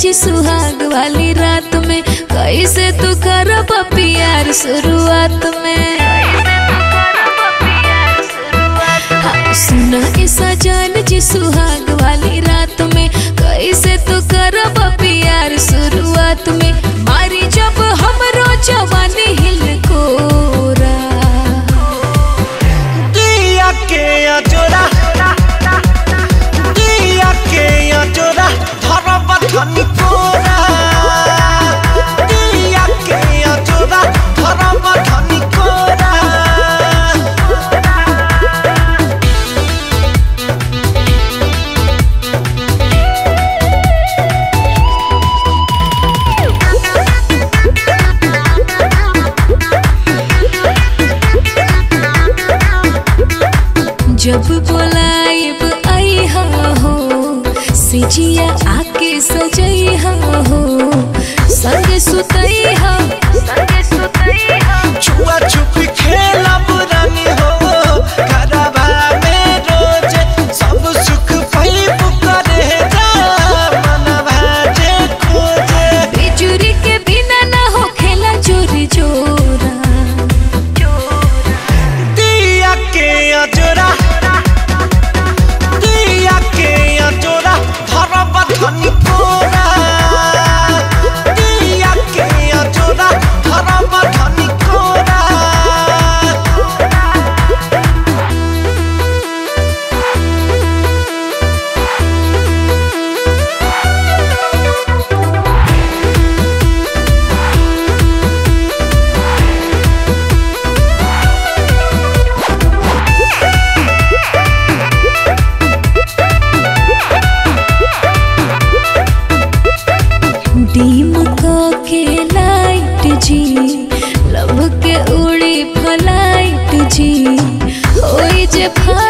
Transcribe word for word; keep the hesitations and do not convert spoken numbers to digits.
जी सुहाग वाली रात में कैसे तू करब प्यार शुरुआत में। हाँ, सुना ऐसा जान जी सुहाग वाली रात में कैसे तू करब प्यार शुरुआत में। मारी जब हमरो जवानी हिल कोरा दिया के अजोरा दिया के अजोरा धरब धनी कोरा दिया के अजोरा धरब धनी कोरा। जब बोलाइब आइहा हो सिजिया आके सजइहा हो संग सुतइहा संग सुतइहा छुआ छुपी खेलब रानी हो घरवा में रोज सब सुख पैब करे जा मनवा जे खोजे। बिजुरी के बिना ना हो खेला चोरी चोरा दिया के अजोरा दिया के अजोरा धरब धनी कोरा दिया के अजोरा धरब धनी कोरा। डीम के लाइट जी लब के उड़ी फ्लाइट जी होई जे